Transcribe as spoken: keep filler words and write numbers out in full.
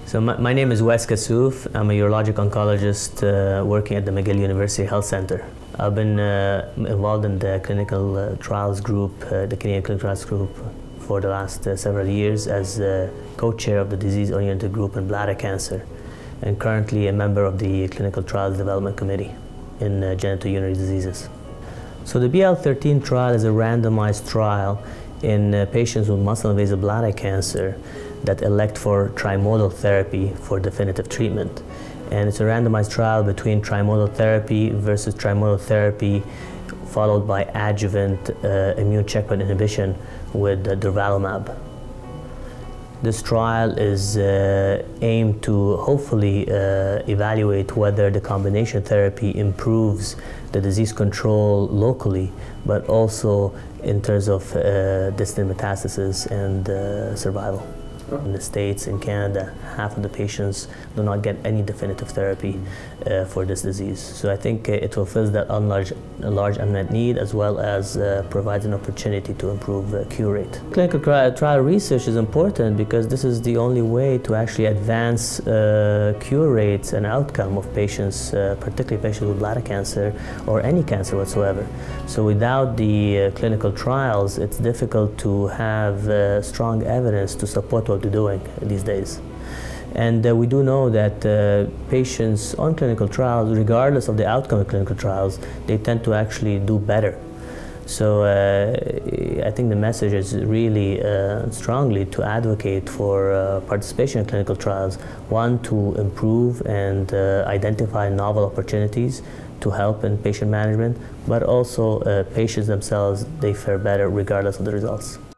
So my, my name is Wassim Kassouf. I'm a urologic oncologist uh, working at the McGill University Health Center. I've been uh, involved in the clinical uh, trials group, uh, the Canadian Clinical Trials Group, for the last uh, several years as uh, co-chair of the disease-oriented group in bladder cancer, and currently a member of the Clinical Trials Development Committee in uh, genito-urinary diseases. So the B L thirteen trial is a randomized trial in uh, patients with muscle-invasive bladder cancer that elect for trimodal therapy for definitive treatment. And it's a randomized trial between trimodal therapy versus trimodal therapy followed by adjuvant uh, immune checkpoint inhibition with uh, Durvalumab. This trial is uh, aimed to hopefully uh, evaluate whether the combination therapy improves the disease control locally, but also in terms of uh, distant metastases and uh, survival. In the States, in Canada, half of the patients do not get any definitive therapy uh, for this disease. So I think uh, it fulfills that large, large unmet need, as well as uh, provides an opportunity to improve uh, cure rate. Clinical tri trial research is important because this is the only way to actually advance uh, cure rates and outcome of patients, uh, particularly patients with bladder cancer or any cancer whatsoever. So without the uh, clinical trials, it's difficult to have uh, strong evidence to support what we're doing these days. And uh, we do know that uh, patients on clinical trials, regardless of the outcome of clinical trials, they tend to actually do better. So uh, I think the message is really uh, strongly to advocate for uh, participation in clinical trials. One, to improve and uh, identify novel opportunities to help in patient management, but also uh, patients themselves, they fare better regardless of the results.